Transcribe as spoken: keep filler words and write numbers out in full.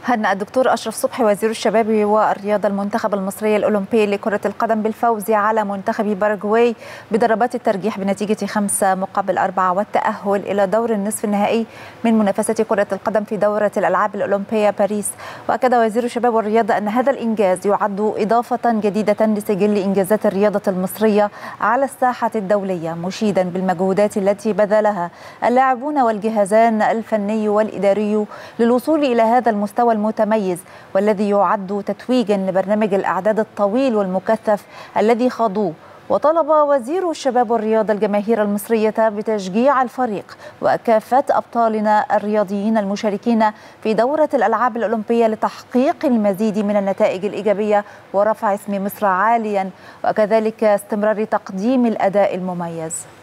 هنأ الدكتور أشرف صبحي وزير الشباب والرياضة المنتخب المصري الأولمبي لكرة القدم بالفوز على منتخب باراغواي بضربات الترجيح بنتيجة خمسة مقابل أربعة والتأهل إلى دور النصف النهائي من منافسة كرة القدم في دورة الألعاب الأولمبية باريس. وأكد وزير الشباب والرياضة أن هذا الإنجاز يعد إضافة جديدة لسجل إنجازات الرياضة المصرية على الساحة الدولية، مشيدا بالمجهودات التي بذلها اللاعبون والجهازان الفني والإداري للوصول إلى هذا المستوى المتميز، والذي يعد تتويجا لبرنامج الأعداد الطويل والمكثف الذي خاضوه. وطلب وزير الشباب والرياضة الجماهير المصرية بتشجيع الفريق وكافة أبطالنا الرياضيين المشاركين في دورة الألعاب الأولمبية لتحقيق المزيد من النتائج الإيجابية ورفع اسم مصر عاليا، وكذلك استمرار تقديم الأداء المميز.